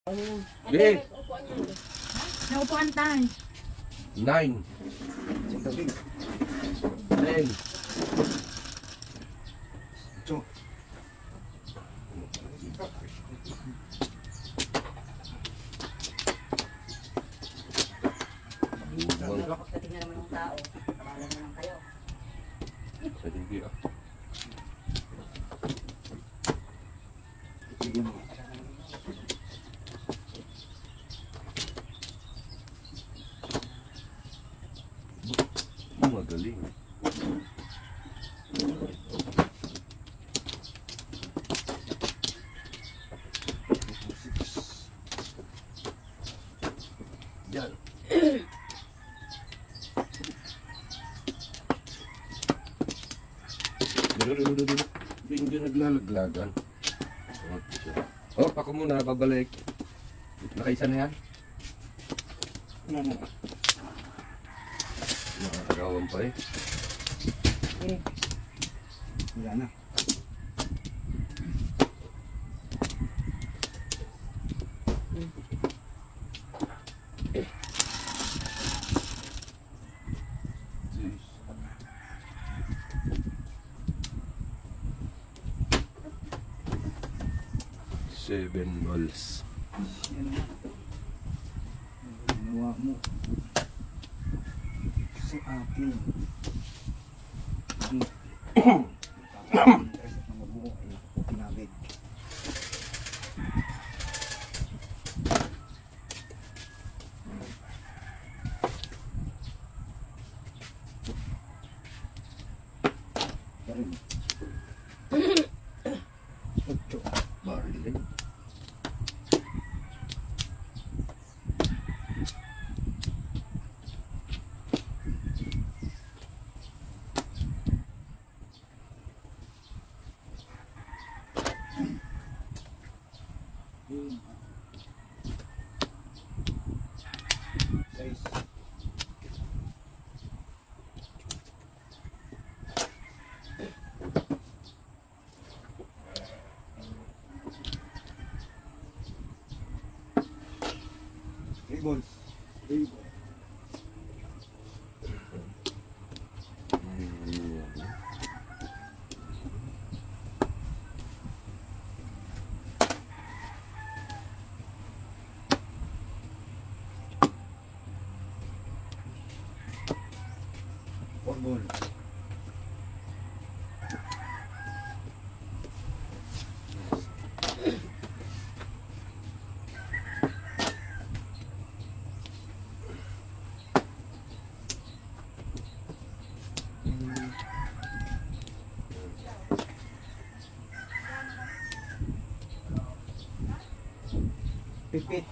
Big. Naupuan tayo. 9. 10. Pagdating na naman ng tao, kabalan na lang kayo. Sa hindi ah. Magaling. Yan. Hindi naglalaglagan. Oh, ako muna, babalik. Nakaisa na yan? Nakakagawan pa eh. Wala na. Seven balls. Ginawa mo sa akin. Interest na mabuo ay pinabig. Barley. Ribbons. Ribbons. Football. Pipit.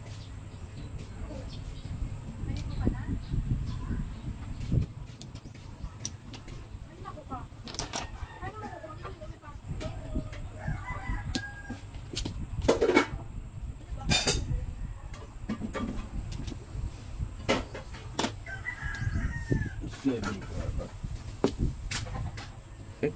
Seven. Okay.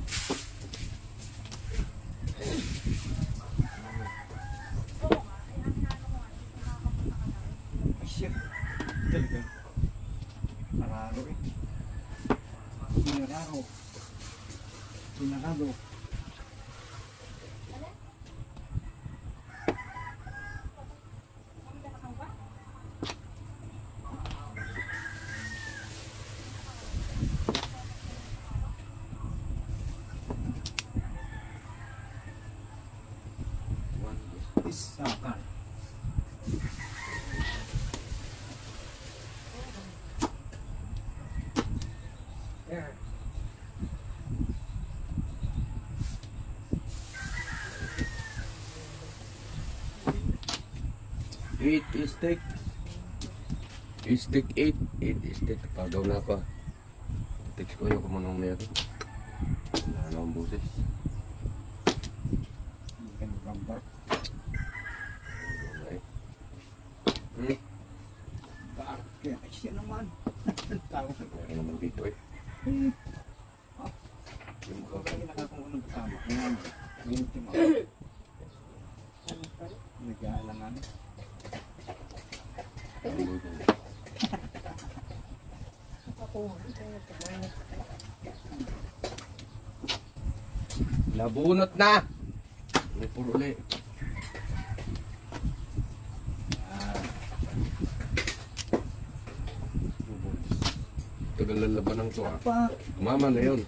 Shit. Talaga. Mararo eh. Pinararo. Pinararo. Isakan. There. Eight steak. Steak 8. 8 steak. Pagaw na pa. Text ko yung kumunong na ito. Wala na akong boses. Hindi ka nagrambar. Kaya siya naman. Tao. Meron naman dito eh. Yung mga kaya nakakunong kasama. Ngayon, ngayon, nag-aalangan. Nabunot na. May puro ulit. Tagal na labanan to ah. Pa. Mama na yun.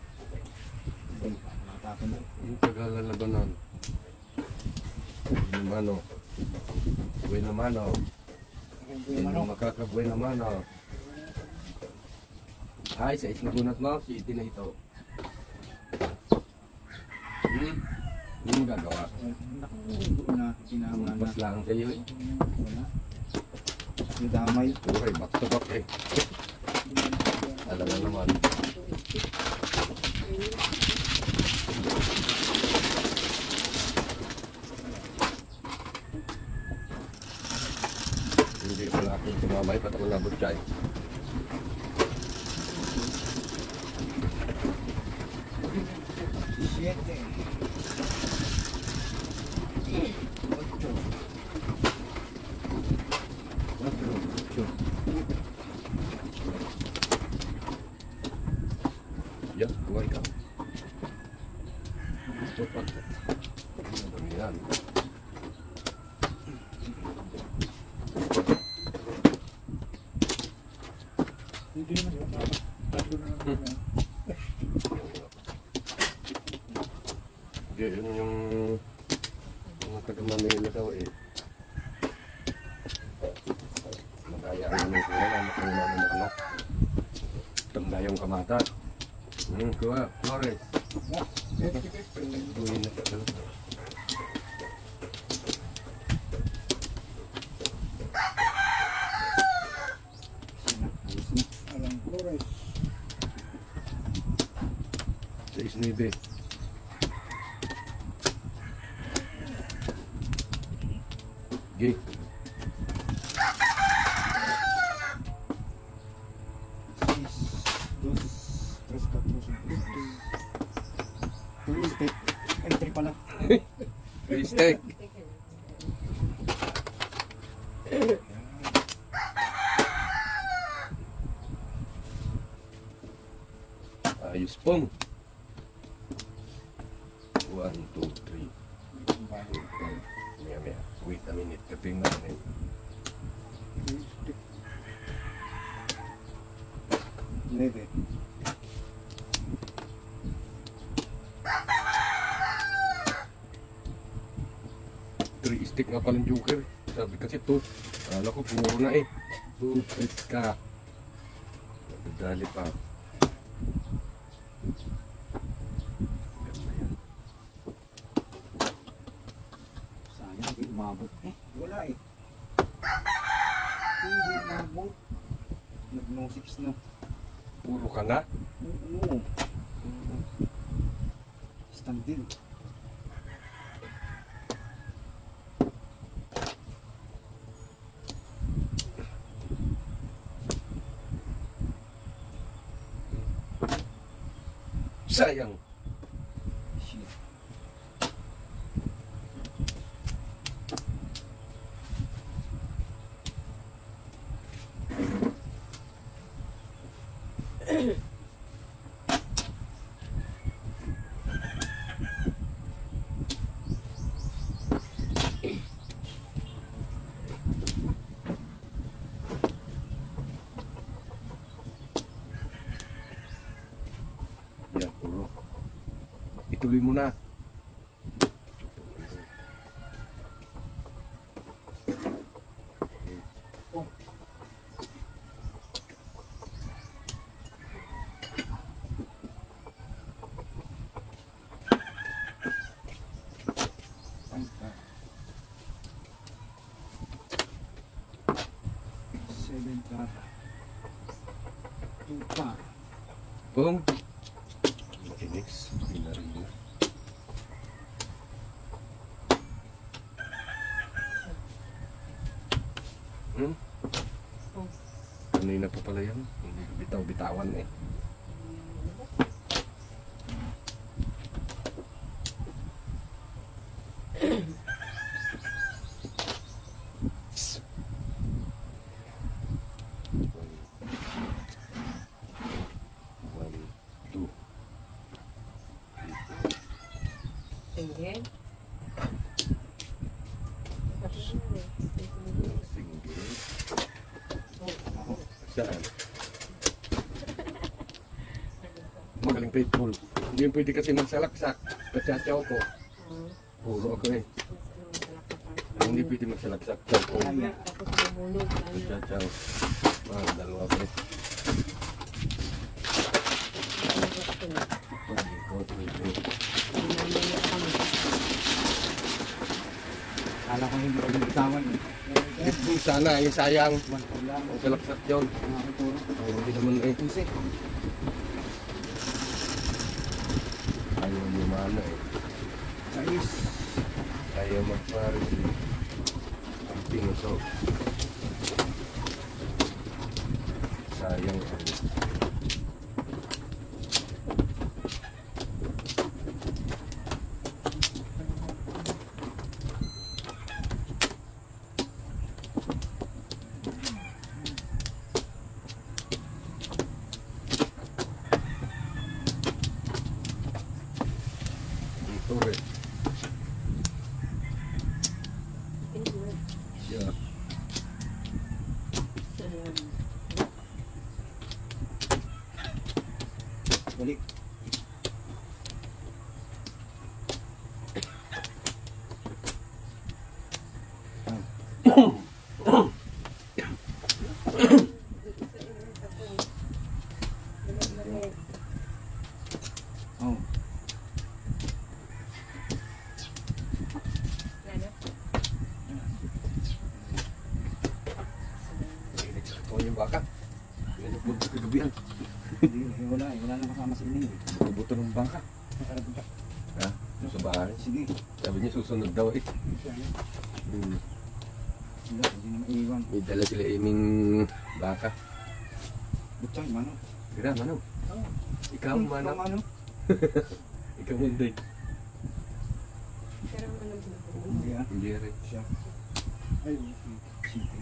Matapon na. Yung tagal na labanan. Yung mano. Buhay na mano. Yung makakabuhay na mano. Ay, sa isinabunat mo, si iti na ito. Yung gagawa. Naku, na. Sinama na. Mas lang sa'yo eh. Wala. Yung damay. Okay, back to back eh. Alam na naman. Hindi pala ako sumamay, pat ako nabot siya eh. Siete. Ocho. Ya, buhay ka. Cepat. Yan. Hindi naman yun. Tatlo na naman. Yun yung mga taga-Manila daw eh. Magaya ang mga kura na makuha ng anak. Tanda yung kamata. Kuha, Flores. Buhin na siya. Alam ko, Flores. 6-9. Gig. Entry pala. Mistake. Ayos pong. 1, 2, 3. Maya maya. Wait a minute. Kaping namin. Leve. Three stick nga palang joker. Sabi kasi to. Kala ko puro na eh. 2 stick ka. Nagdali pa. Sayang, hindi umabot. Wala eh. Hindi umabot. Nag-no 6 na. Puro ka na. Oo. Stand din. Sayang. Shit. Yan, puro. Ituloy mo na. Seven car. 2 car. Boom. Makinis. Pinarin na. Kanina pa pala yan. Hindi ko bitaw-bitawan eh. Single. Single. Saan? Magaling faithful. Hindi yung pwede kasi magsalaksak. Katsatsaw ko. Puro ako eh. Hindi pwede magsalaksak. Tapos Bumulog. katsatsaw. Dalawa pa eh. Kala ko hindi ko bitawan eh. Ito sana, yung sayang. Wala. Ang salaksak yun. Nakakaturo. Hindi naman eh. Pusi. Ayaw mo mana eh. Sais. Ayaw magparis eh. Ang pinusok. Sayang eh. Ito rin. Yeah. Balik. Oh. Ito yung baka. Yan ang punto kagabihan. Wala na kasama sa ining. Buto ng bangka. Ha? Sa bahay. Sige. Sabi niya susunod daw eh. Wala, hindi na maiwan. May dala sila iming baka. Butang, mano? Tira, mano. Ikaw, mano. Mano? Ikaw, munday. Hindi ah. Hindi rin. Siya. Ay, sige.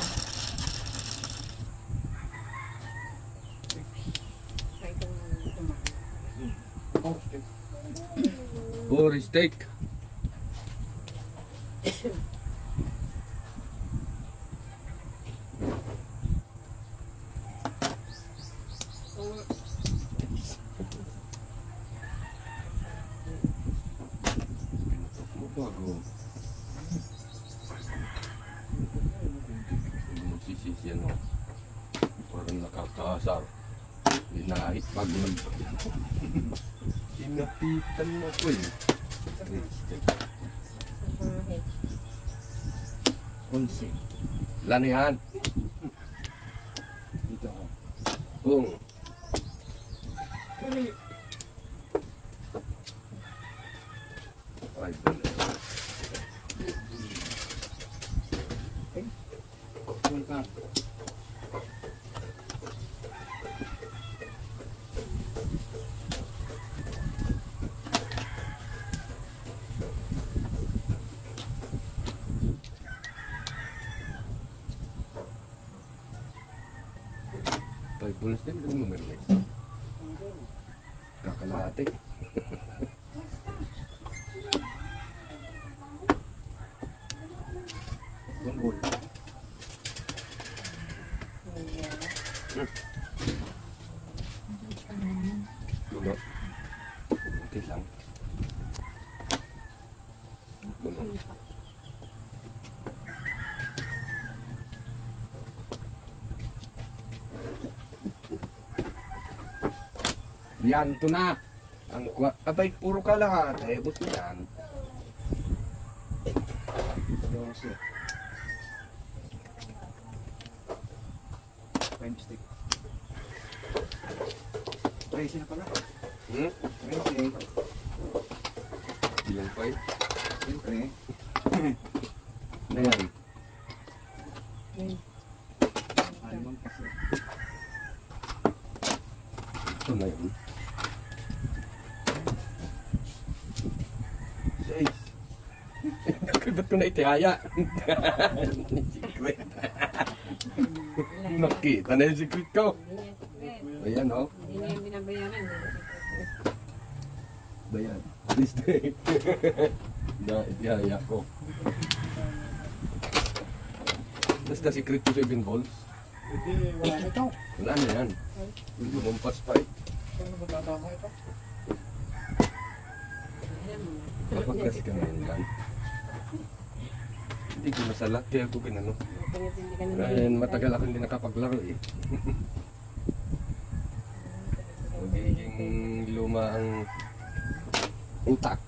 Oh, okay. Or steak. Bago. Magsisisi ano. Parang nakakaasar. Linahit pag Inapitan mo ko eh. Onse. Lanihan. Dito ako. Bung. Ay, Punta. Five bullets din, hindi mo meron. Kakalahati. Gunggol. Dulo. Okay lang. Dulo. Yan, ito na. Ang abay, puro ka lahat. Eh, buti yan. 12. Prime stick. 13 na pala. Hmm? 13. Ilang pa eh? Siyempre. Na yan. Alimang kasi. Ito na yun. 6. Ba't ko na itihaya? Nakita na yung secret ko. Ayan o. Hindi niya yung binabayaran. Bayan. this day. Na itiyaya ko. Basta secret to 7 balls. Hindi, wala na ito. Wala na yan. Hindi lumampas pa eh. Paano matatama ito? Kapag kasi kami yan. Hindi ko nasalat kaya ko kinano. Ngayon matagal ako hindi nakapaglaro eh. Magiging luma ang utak.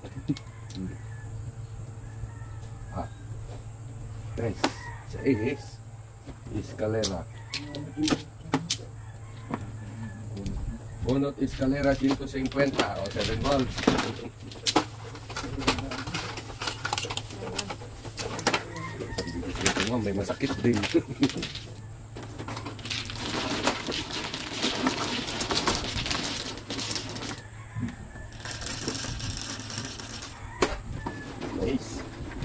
Ah. 3, 6, escalera. Bunot escalera 150 o 7 balls. May masakit din. Nice.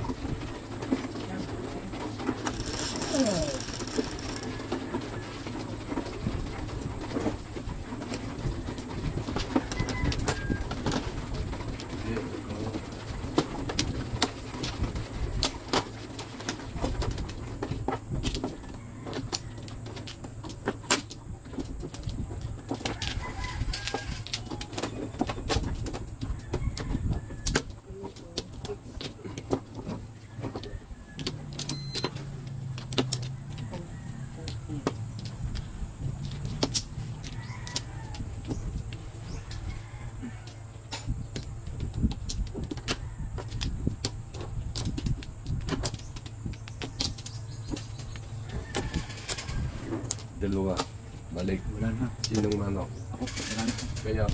Dalawa. Balik. Wala na. Sinong manok? Ako, wala na. Kaya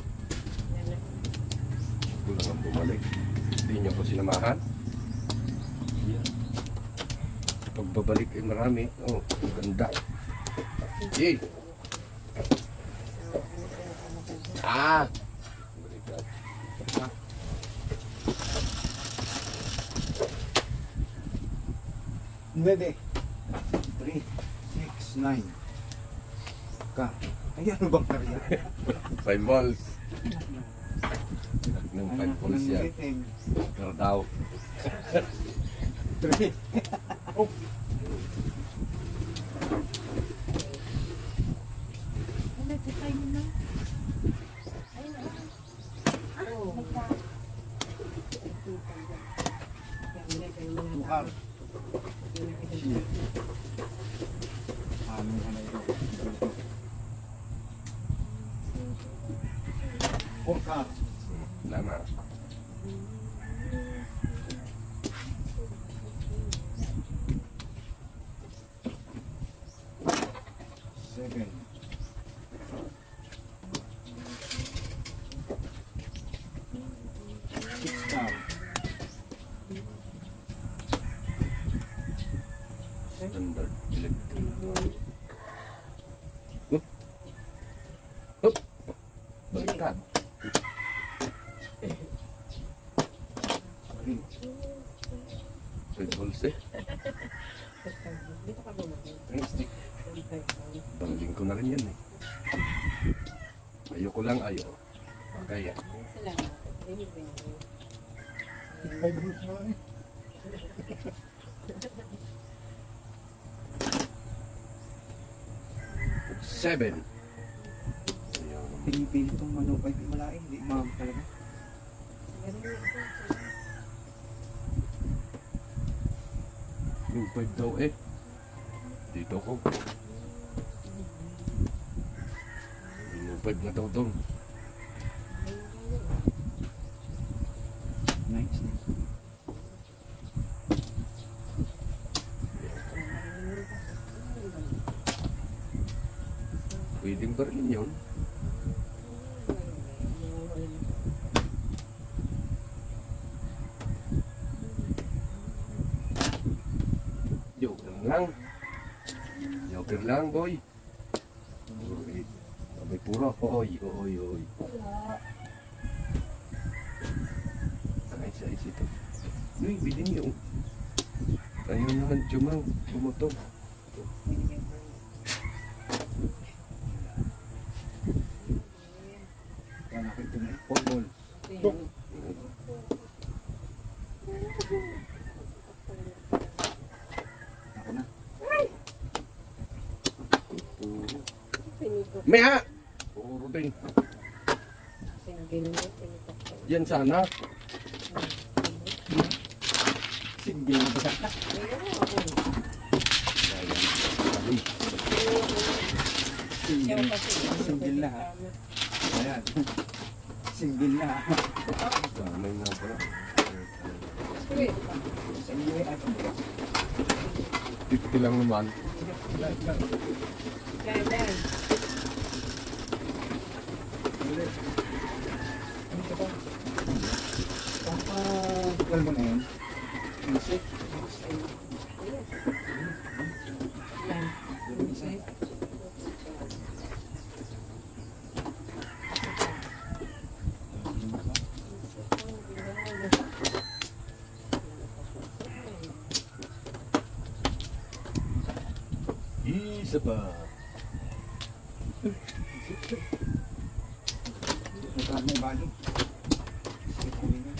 kulang ang bumalik. Hindi niyo ko sinamahan. Pagbabalik ay marami. Oh, ang ganda. Yay! Ah! Baliktad. 9, 3, 6, 9. Ka. Ay, ano bang karya? 5 balls. Ng 5 balls yan. Pero daw. 3. Oh. Buhar. Shit. Ano ka na ito? Buhar. Lama. Seven. Six down. Standard electric. Hup. Hup. Baliktad. Green. 5 balls eh. Green stick. Bangling ko na rin yan eh. Ayoko lang ayo. Kaya. Five rules na eh. Seven. Pinipilit itong manok ay malain. Hindi umam talaga. Yung 5 daw eh. Dito ko. Yung 5 na daw doon. Nice. Pwedeng barilin yun. Joker lang. Joker lang, boy. May puro. Oy, oy, oy. Ayos ito. Uy, bilhin niyo. Ayaw naman Jumang. Bumutong. Wala ko ito na eh. 4 balls. Meha! Puro din. Yan sana. Single na ba? Single na ha. Ayan. Single na ha. Damay nga pala. Single at 50 lang naman. Pagpapagpal mo na yun. Music. Isa pa. Magkano may balo? Sakit ang linga.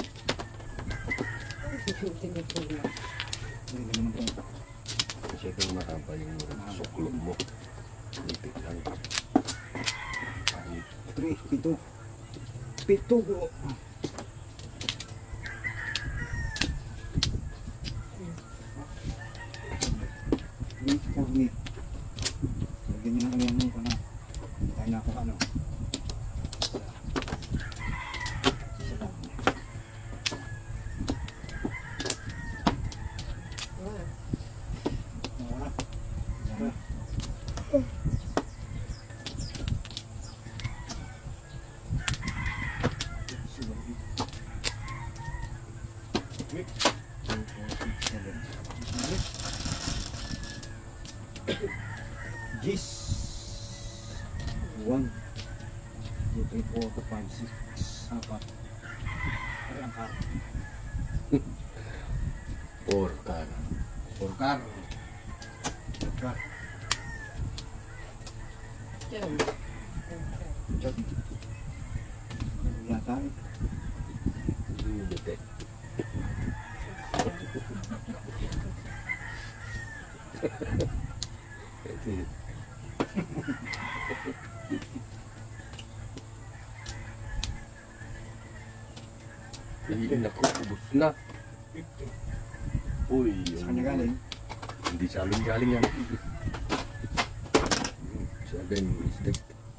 Hindi naman po. Masyadong mahaba yung suklog mo. Lipit lang. Ay, 3, 7. 7 po. Cornet. Lagyan nyo lang yan ko na. Tayo na ako ano. Gis 1 2, 3, 4, 5, 6 4 ay ang car porkan. 4 car yata eh. Hindi. Ay, naku, ubos na. Uy, Sa kanya galing hindi sa amin galing yan. 7 stick.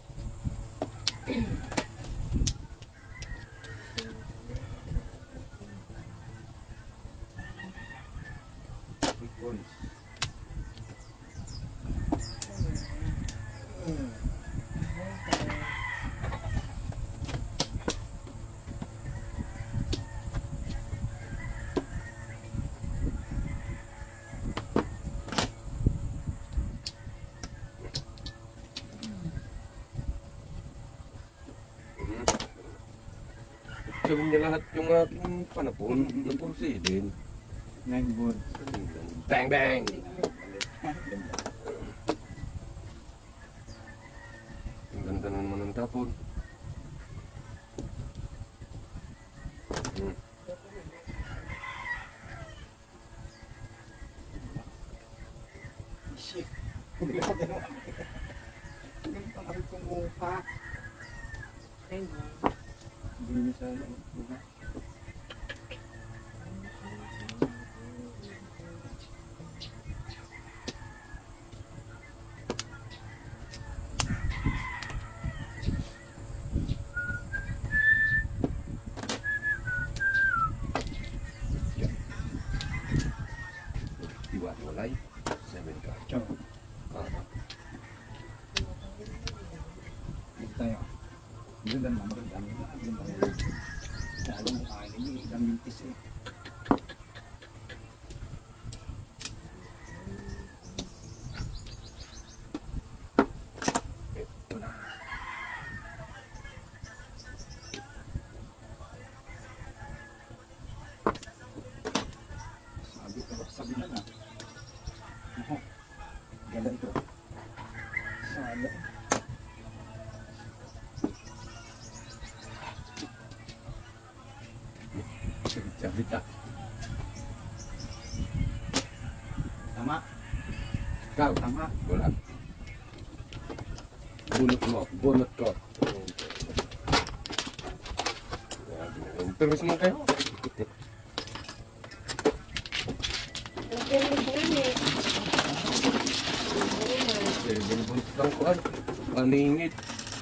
Sabi niya lahat yung aking panapon ng porcelain. 9 board Bang bang! Ang ganda na naman ng tapon. shit ang kumuha hindi sa buka Iwalay 7 ka. ciao dito tayo doon lang magandang dalong kain ini ilang mintis eh Ito na. sabi na nga ako gala ito sana Sabit ka. tama Ikaw. tama Wala. bunot mo, bunot ko. Permis mo kayo. Bunot lang ko paningit.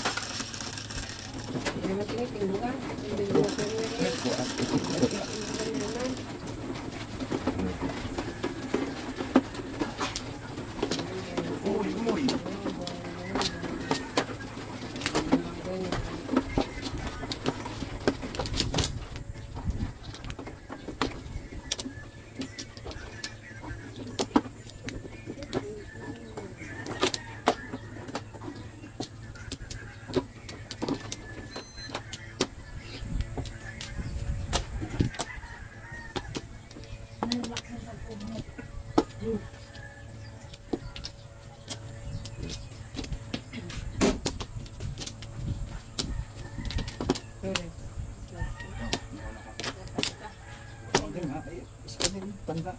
Tanda.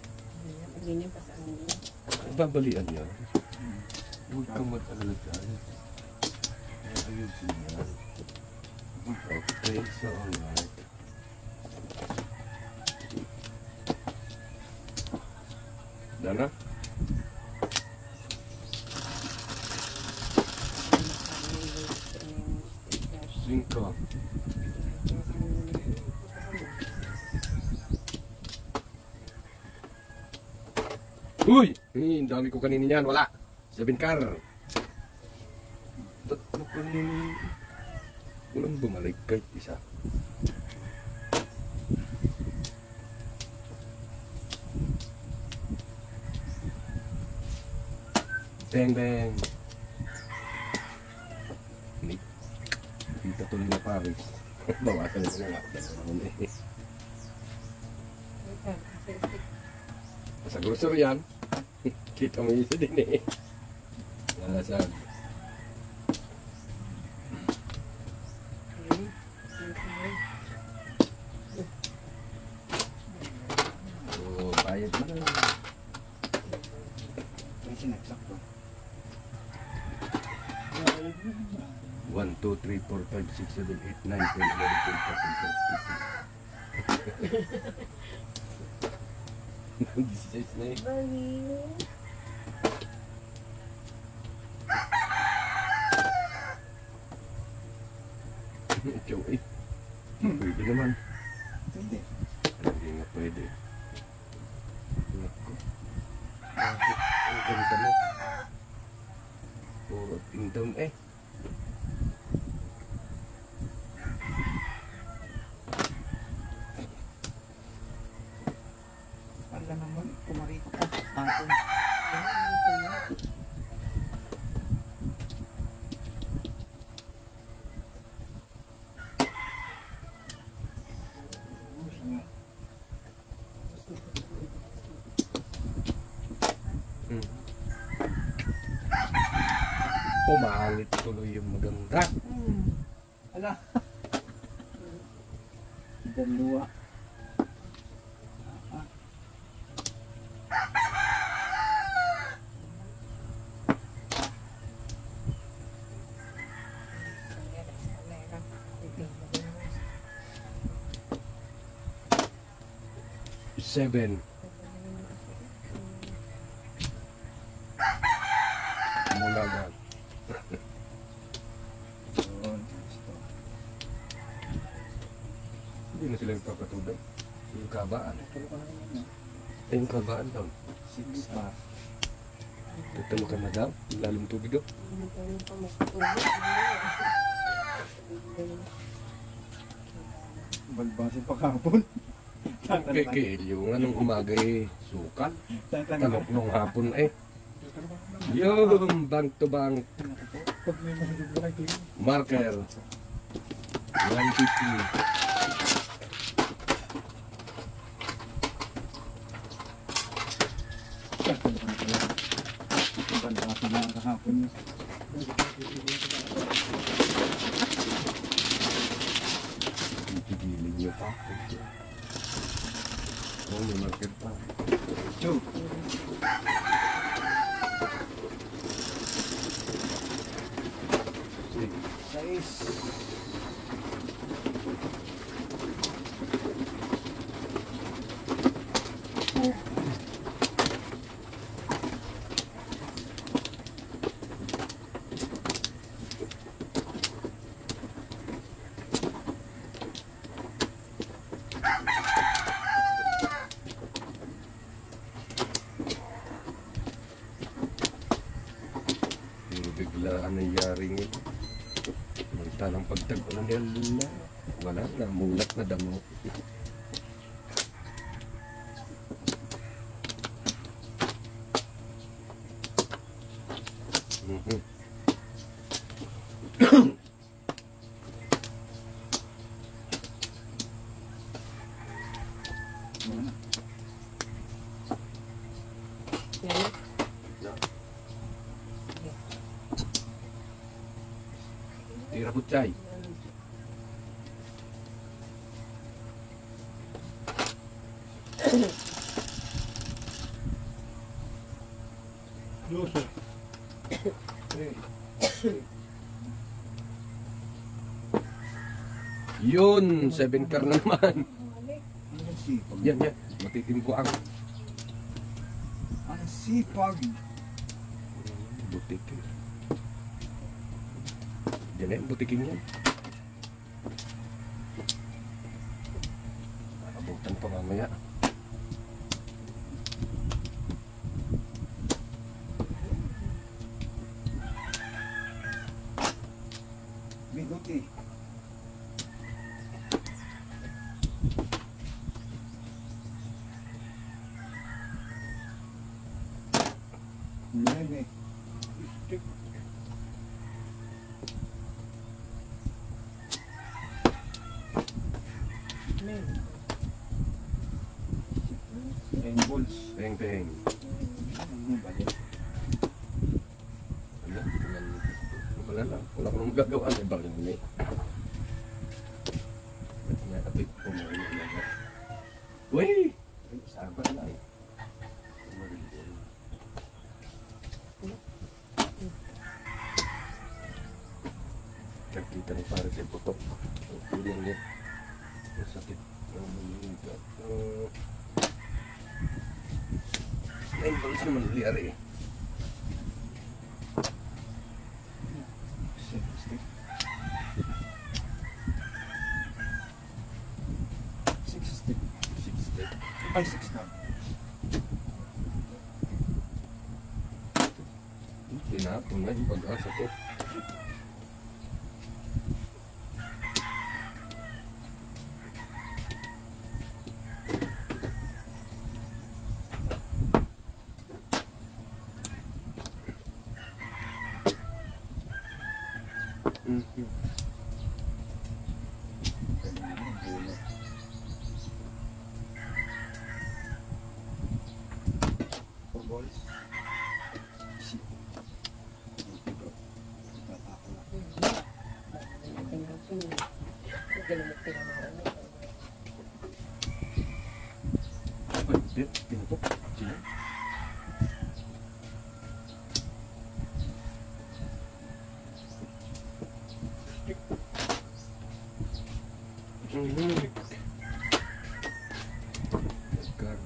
Babalian niya. Huwag kang mag-alala dyan. Ayusin niya. Okay, so alright. Dana? Cinco. Uy! Ang dami ko kanina yan. Wala. 7 car. Tatlo kanina. Walang bumalik kahit isa. Bang bang. Dito tuloy na Paris. Bawasan ko na nga. Sa grocery yan. Kita mo isa din eh. Nalasan. Oh, bayad na. Kasi nagsakto. 1, 2, 3, 4, 5, 6, 7, 8, 9, 10, 11, 12, 13, 14, 16 na eh. Ikaw eh. Pwede naman. Hindi. Hindi nga pwede. Naku. Bakit? Ang ganda mo. Puro pindong eh. Wala naman. Kumarito ka. Tapon. Pumangit tuloy yung maganda. Ala. Dalawa. Seven. Mula agad. Hindi na sila nagpapatubig. Yung kabaan. Yung kabaan daw. 6 bar. Tutalo ka na daw. Lalong tubig daw. Balbasin pa kapon. Kikil yung anong umaga eh. Sukan. Talok nung hapon eh. Yung bank to bank. Pag may mahigit na kayo. Marker. 150. Balbasin na kahapon. Pipigilin niyo pa. Oh, may marker pa. Chu. biglaan nangyari nito. Samantalang pagtag-ulan nila, wala na, mulat na damo. Tira kucay. Yun, 7 car na naman. Ang sipag. Yan, yan. Matitimpo ang Ang sipag. butik. Yan yan, butikin yan. Abutan pa mamaya. Bigote. Nene. Balls. Peng-peng. Ano ba yan? Wala lang. Wala ko nang gagawa. May bagay na eh. Nakapit po mo rin na. Uy! Sabar na eh. Kakita ng para sa putok. Pili ang yan. Masakit. Ay, balis naman nangyari eh. Ay, 6 na. Tinapon na yung pag-asa ko. Balls. Pagpit, pinutok. Sino? Nagkar.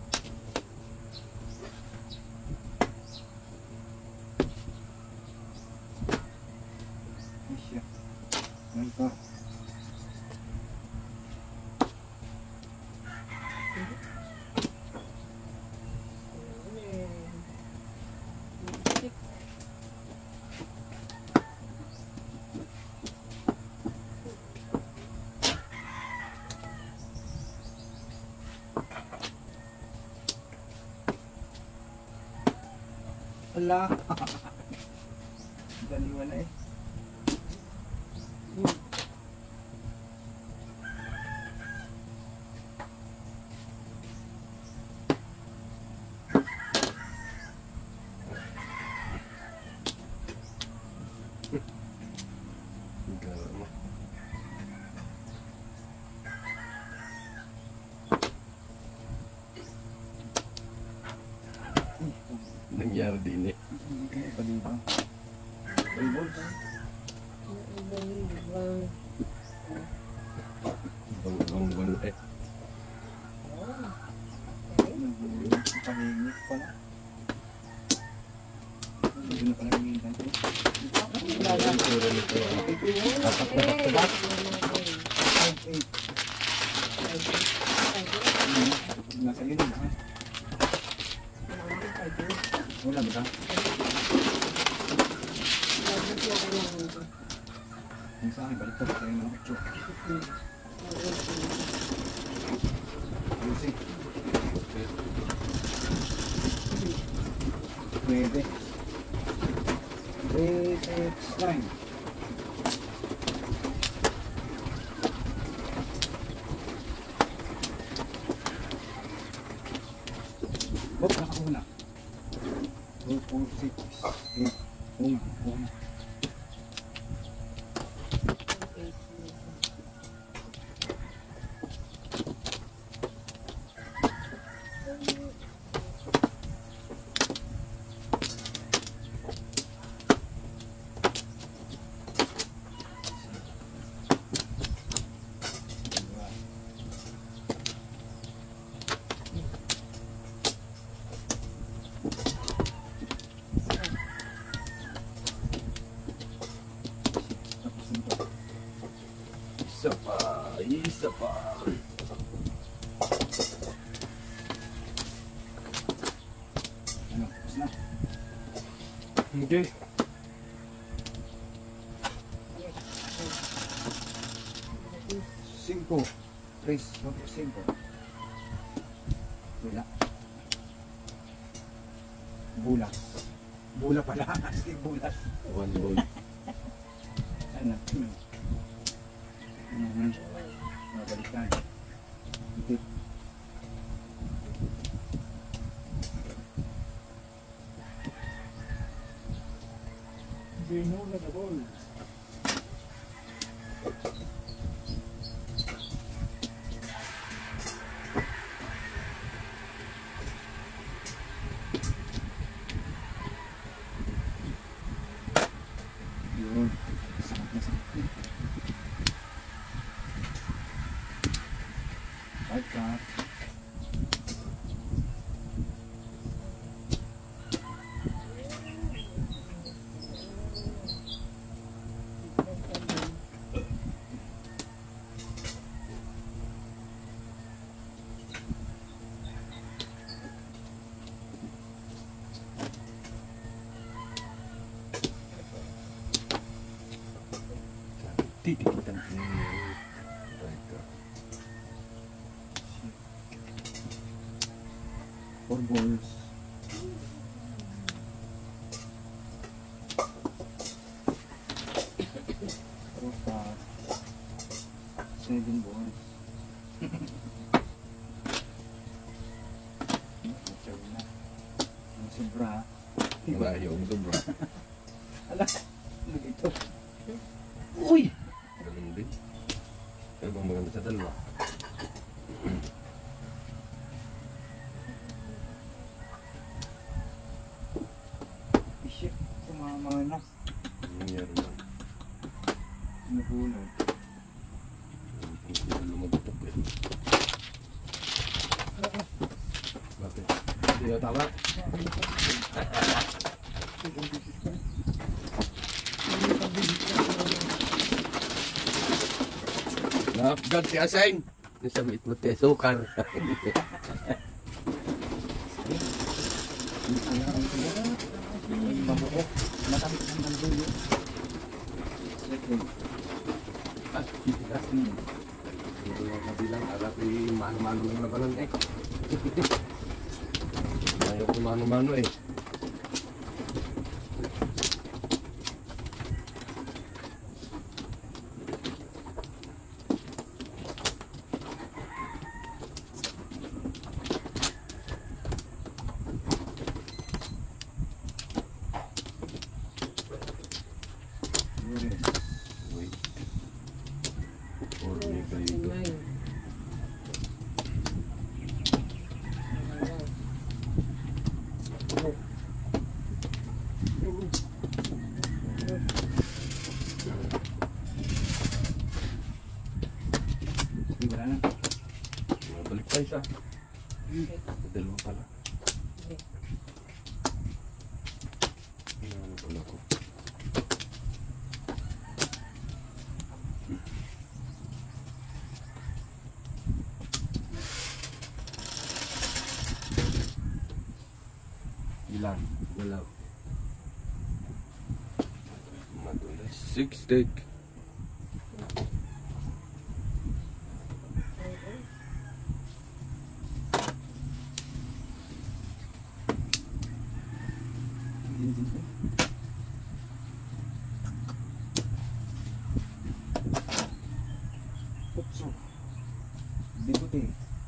Ay, siya. Nagkar. Ala. Daliwa na eh. Gara mo. Nangyari din eh. Paliba. Ay, balls. Bang eh. Pahingit pala. Hindi na pala hingitan ko. Apat na back-to-back. 5-8. Nasa yun ha? Wala ba ka? na kailangan ko. Yung sa akin, balik pa tayo ng 8. Music. Pwede. 3, 6, 9. Oh, nakakuna. 2, 4, 6, 8. Una. Isa pa. Ano, tapos na. Okay. Cinco. 3, 5. Wala. Bulas. Bula pala. Asking bulas. 1 ball. Ano? Mabalikan. Itik. Binula na ball. Yun. Sakit na sakit. Cut. Titikitan ini. Four balls. Four pass. 7 balls. Masyado na. Ang sobra. Wala yung sobra. Ala, ano ito? Uy! Ganun din. Pero bang maganda sa dalawa. Shit, tumama na. Nangyari na. Nabunod. Lumagutok eh. Bakit? Hindi na tama? Nakapagad si Asain. Nasabit mo tayo sukar. Yung mabuo. Matamit ang nandun. Second. Ah, titikas. Hindi mo kabilang. Alam ko yung mano-mano ng labanan eh. Ayaw ko mano-mano eh. Wait. Or may kayo. Wala na. Balik pa isa. Dalawa pala. Ano pala ko? Ilan? Dalaw. Ito na 6 stick. Putso. Bigote.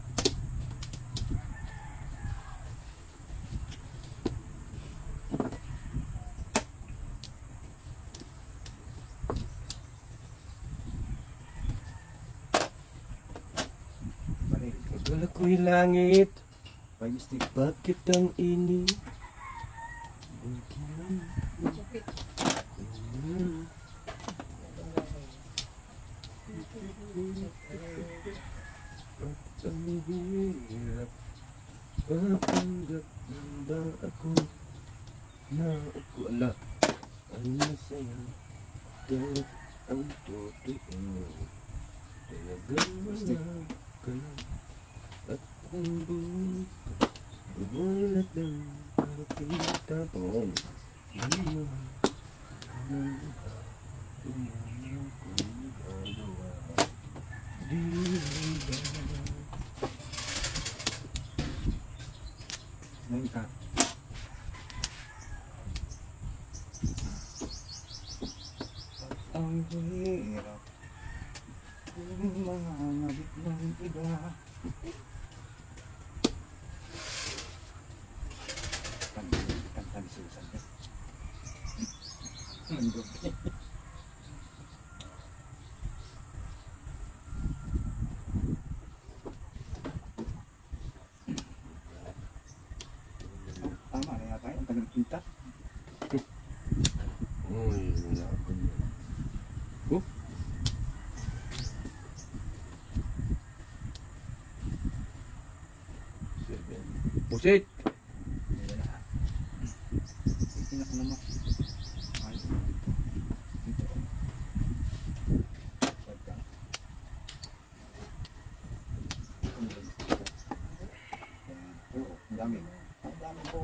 Balik. Wala ko'y langit. Five stick. Bakit ang ini? Ang hirap papanggap ba ako na ako ala ang masaya kahit ang totoo talagang wala ka lang at ang bukas bumulat lang para kita po di mo kanang tumama kung gagawa di ba. Ngayon ka. Ang hirap kung mangangabit ng iba. Kantan Susan. Mandog. Tama na yata yun. Ang tagal kita. Uy, wala ako yan. Oh? Pusit! Inak naman. Ay. Dito. Pagka. Oo, ang dami. Ang dami po.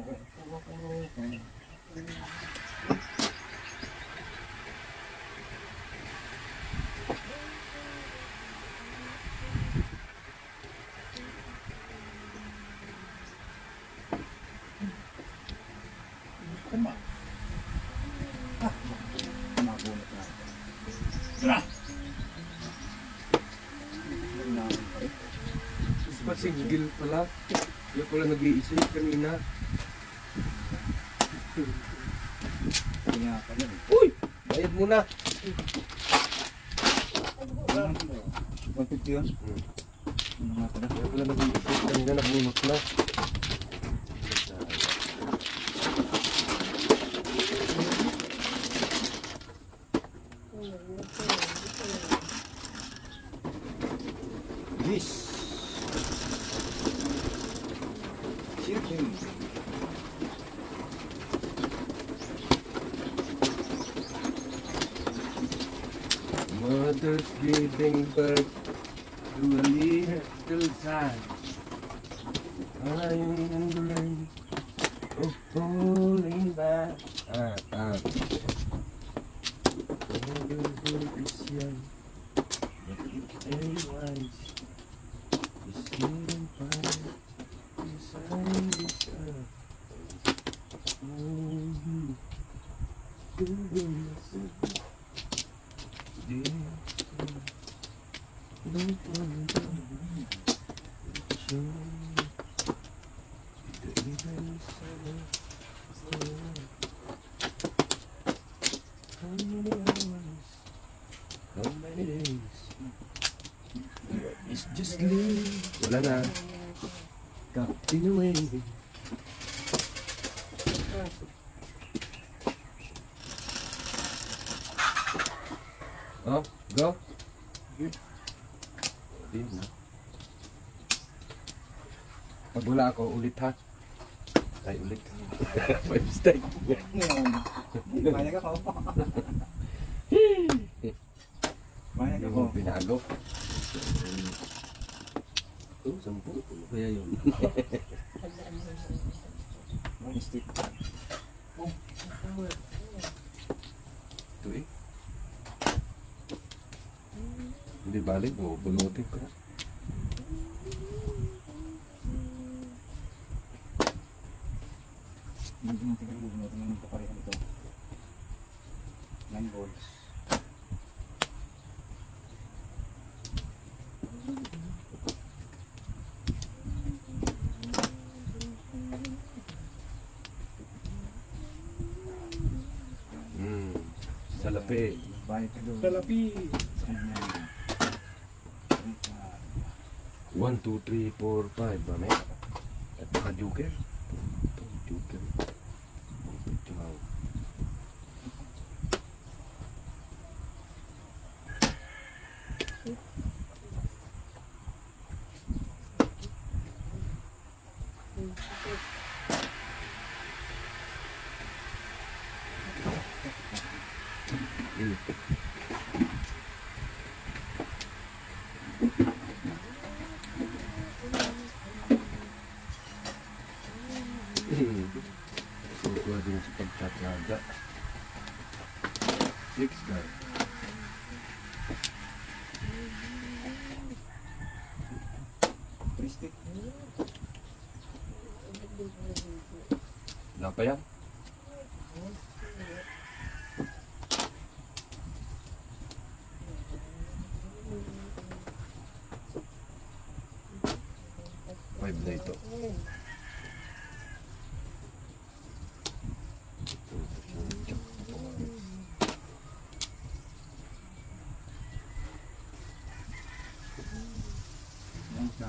Tama. Mabunot na. Tara! Pasigil pala. Yung pala nag-iisip kanina. Kaya ka na. Uy! Bayad muna! 150 yun? Ano nga pala? Yung pala nag-iisip kanina, nabunot na. Yes! Shooting! Mother's giving birth to a little son. I'm in the rain of falling back. Motherhood is young, but it ain't wise. It's getting fine inside this earth. How many days? It's just live. Wala na. Captain away. Oh, go. Di na. Pag wala ako, ulit ha. Ay, ulit. 5 step. Ngayon, mayag ako. Mayag ako. Yung pinago. Oh, 10. Ano kaya yun? One stick. Hindi balik mo, bunutin ko. Hindi natin kalimutan ng kaparehan ito. 9 volts. Salapi. Bayad ka doon. Talapi. Sa kanya. 1, 2, 3, 4, 5 ba may? At baka joker. Ito, joker. Wow. Suka din sa pagtatyaga. 6 guys. Tristic. Wala pa yan? Five na ito. Yan ka.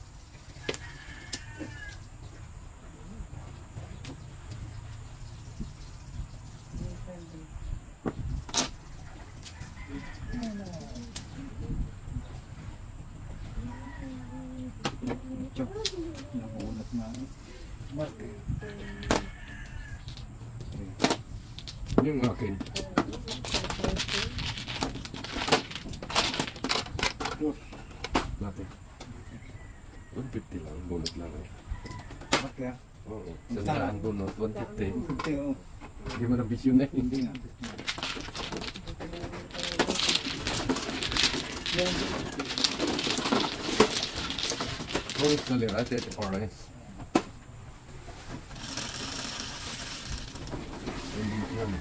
Chok. Nakulat na. Mark. Yung akin. Natin. 150 lang, bunot lang eh. Mark ya. Oo. Sandaan bunot, 150. Hindi oh. Hindi mo na bisyon na Hindi nga. Kung tolerate ito orange. Hindi yan.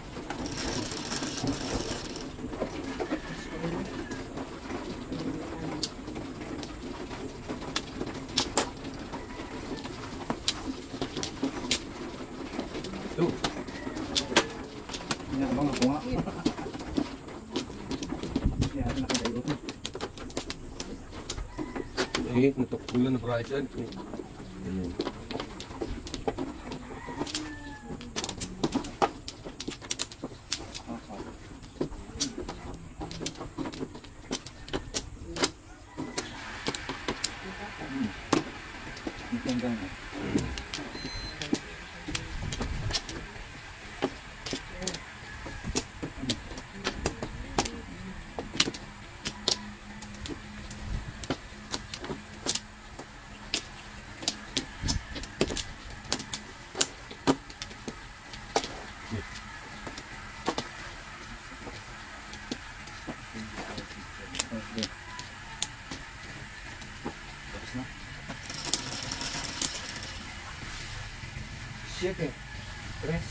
Ito. Inabang ako nga. Kaya nakadayo. Eh, natukbulan na price yan. Ayan. Itanggang na. Okay. Tapos na. 7, 3,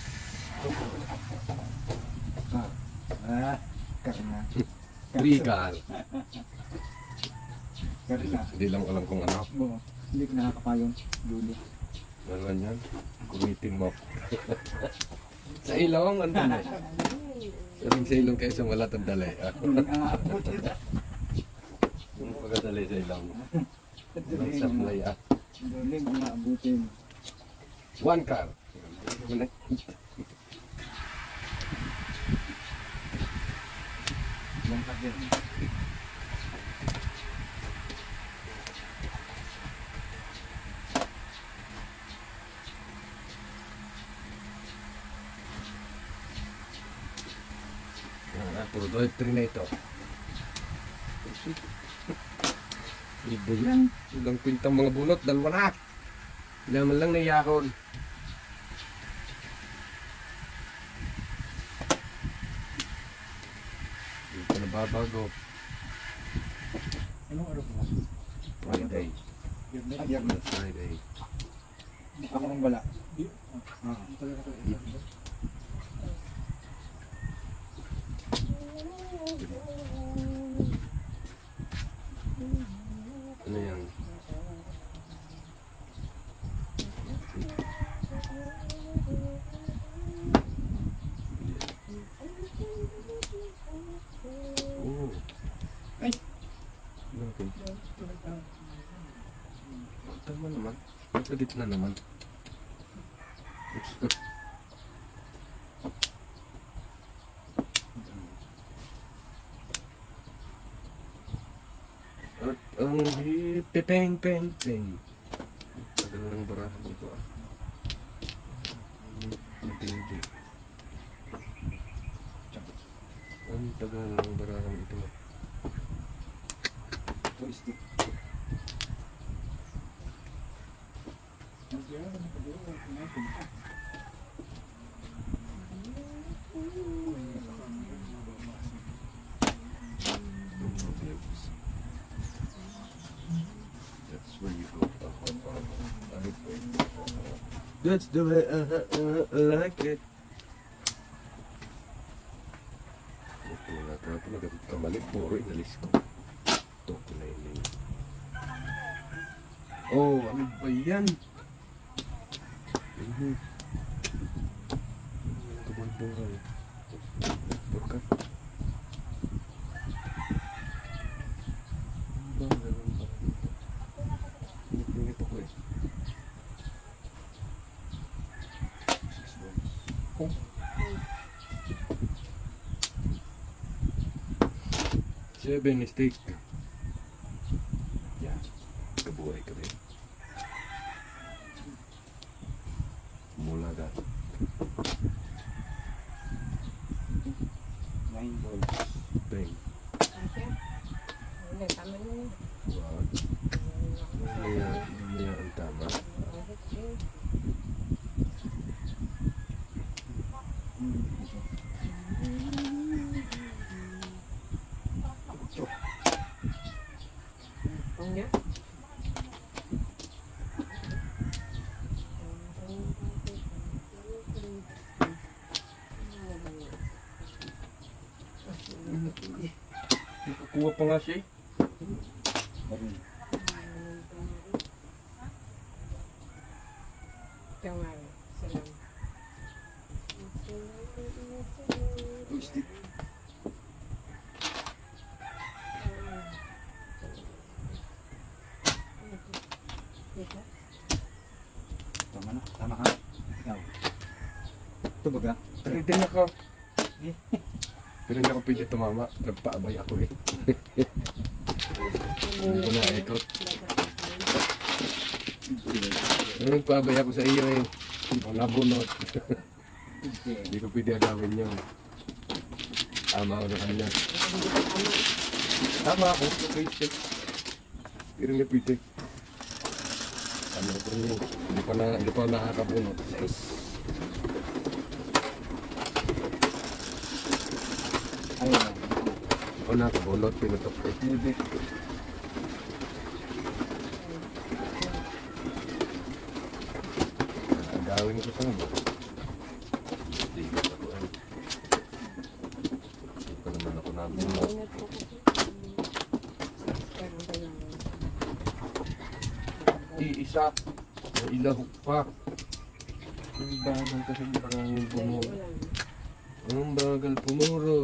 2, karena. Trigal. Karena. Hindi lang alam kung ano. Oo, hindi ko nakakapayon. Dulo. Ano yan? Kumitin mo. Sa ilong, ano na? Saling sa ilong kayo sa malatang dalay. Aabot yun. Yung pagkadalay sa ilong. Ang supply ah. Dulo yung aabutin. 1 car. Lengkap din. Puro doon 3 na ito. Iba yan. Ilang kwintang mga bunot, dalawa na. Laman lang naiyakon. Hindi pa nababago. Anong araw mo? Friday. Biyernes. Friday. Ako nang wala. Ano yan? Oh. Ay! Okay. Tama naman. Nasa gitna naman. At ang peng peng peng. Tagal ng barahan ito ah. Matindi. Ang tagal ng barahan ito. Turistik. That's where you go. That's the way I like it. Ito na tapos nagkamali. Puro inalis ko. Ito na yun. Oh, ano ba yan? Kabal-bural. Burkat. Init ako eh. Seven mistake. Yan. Kabuhay ka rin. Mula ka. 9 balls. Bang. Hindi, tama yun. Wow. Mamaya ang tama. Punya. Nakakuha pa nga siya eh. Marun. Jangan. Salam. Turistik. Tama na. Tama ka. Ikaw. Tubog na. Pwede na ka. Pero hindi ako pwede tumama. Nagpaabay ako eh. Hindi ko na ikot. Pero nagpaabay ako sa iyo eh. Nabunot. Hindi ko pwede agawin yun. Tama ako na kanina. Tama ako. Okay, step. Pero hindi pwede. Ano ko rin. Hindi pa nakakabunot. Ayun. Ako nakabunot. Pinutok ko. Hindi. Agawin ko sa mga. Hindi ko ako ay. Hindi pa naman ako nabunot. Iisa. May ilahok pa. Ang bagal kasi maraming pumuro. Ang bagal pumuro.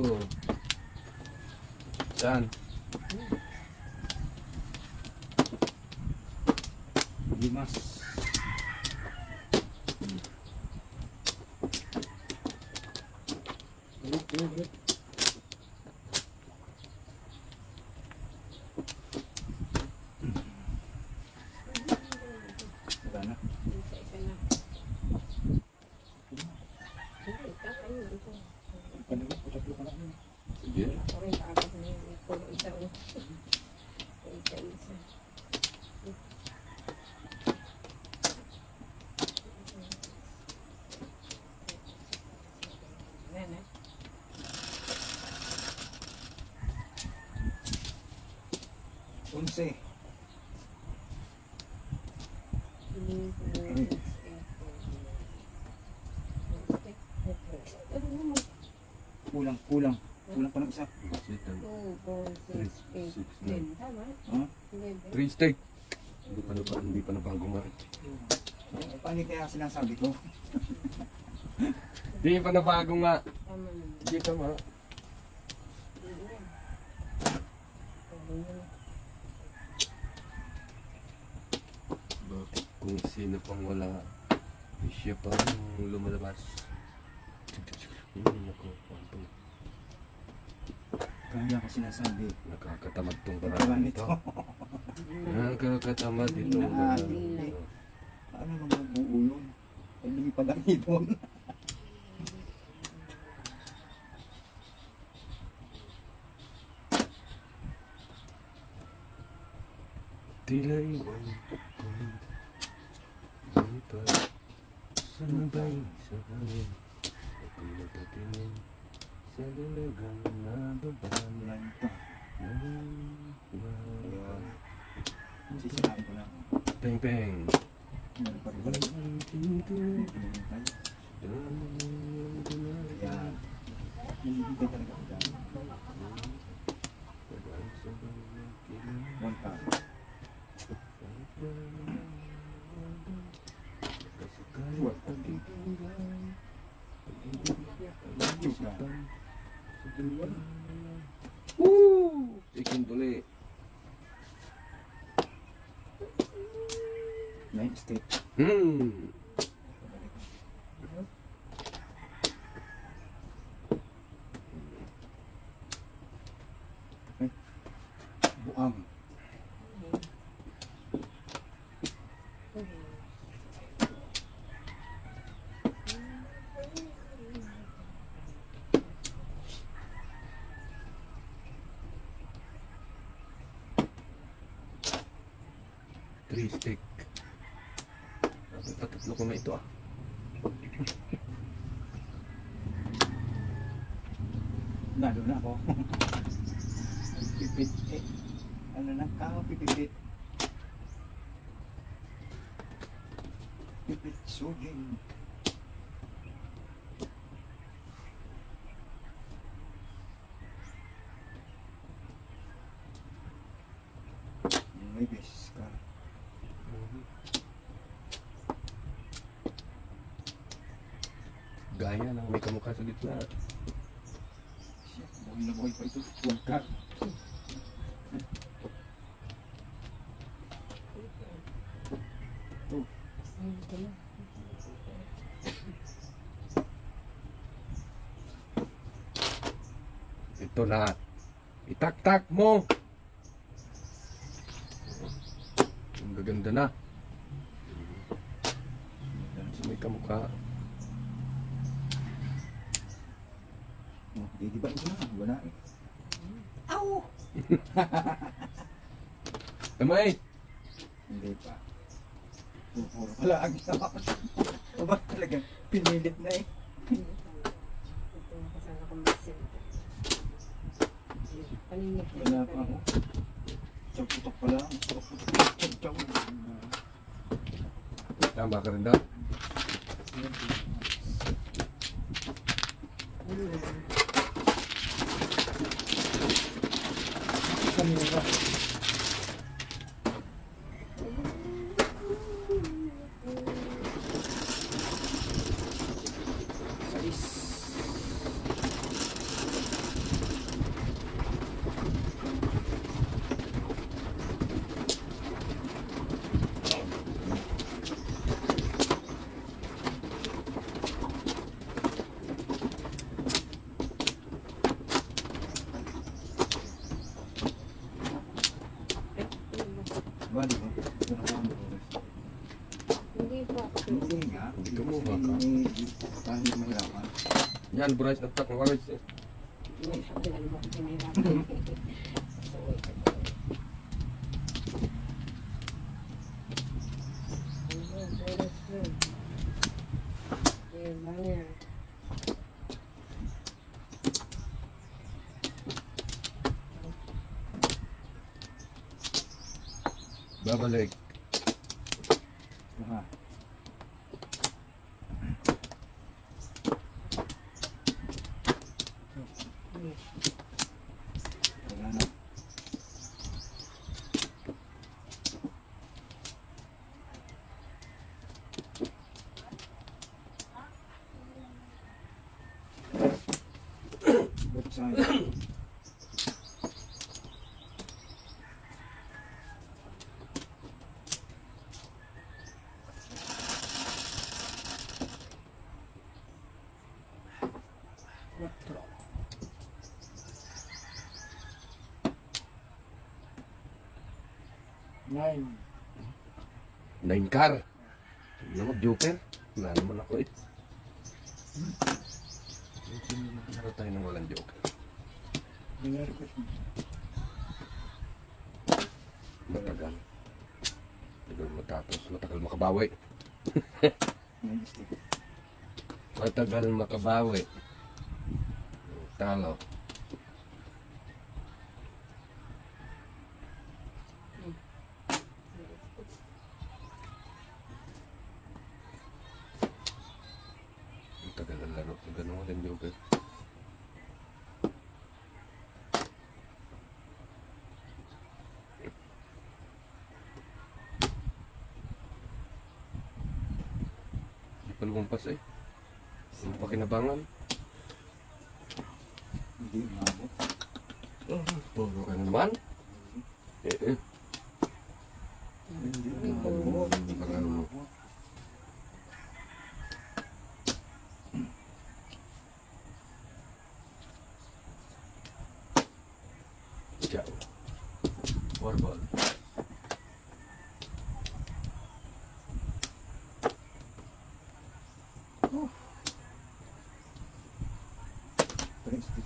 Saan? Limas. Wala na. Panalo, tatlo ka na. Sige. 11. Kulang pa ng isa. 10. 3 steak. Hindi pa na bagong nga. Paano kaya sinasabi ko? Hindi pa na bagong nga. Tama naman. Hindi tama. Bakit kung sino pang wala, siya pang lumalabas. Ako, Kaya ko sinasabi. nakakatamad tong Parang parang ito. ito. Nakakatamad itong parang ito. Ano naman buo yun? Ay lumipad ang ibon. Tila iwan ko sabay sa hangin. Ako'y nagtatingin sa dalagang nababan. Yan ito. Ayan. Sisirain ko lang. Peng peng. Meron pa rin ba? Yan. Nalibigay talaga ako dyan. One time. Woo! Chicken tuli. Nine steak. Buang. Three steak. Patatlo ko na ito ah. Nalo na ako. Pipit eh. Ano na ka? Pipit. Pipit suging. May bes ka. Gaya lang, may kamukha sa gitna. Siya, buhay na buhay pa ito. Huwag ka. Ito na. Itak-tak mo. Ang gaganda na. May kamukha. Di ba ito na? Wala eh. Aw! Kamay! Hindi pa. Puro pala ang isa. O ba talagang pinilit na eh. Wala pa ako. Putok pa lang. Putok. Tama ka rin daw. Kanina. Bali mo. Hindi pa. Hindi nga. Hindi ka mo baka. Paano yung mahirapan? Yan, Bryce, nagtak ng waris eh. Babalik. Ha. Wala na. Ba't sa akin? Quattro. 9. 9 car. Ano, joker? Wala naman ako eh. Sino tayo nang walang joker? Nag-request mo. Matagal. Matagal matapos. Matagal makabawi. May stick. Matagal makabawi. Talo. Matagal ang laro. Ganun walang joker. Hindi pa lumampas eh. Hindi pa kinabangan. Hindi umabot. Puro ka na naman. Hindi umabot. Hindi umabot. Ciao. Four ball. Three stick.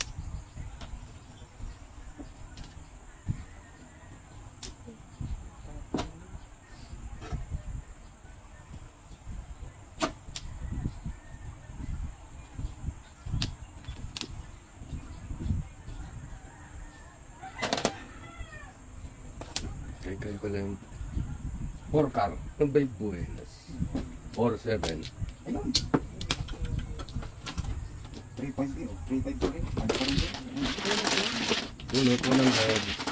Kayo ko lang. 4 car. Ang bay buenas. 4-7. Ayun. 3.0. 3.0 rin. Ano pa rin yun? Dulo ko ng head.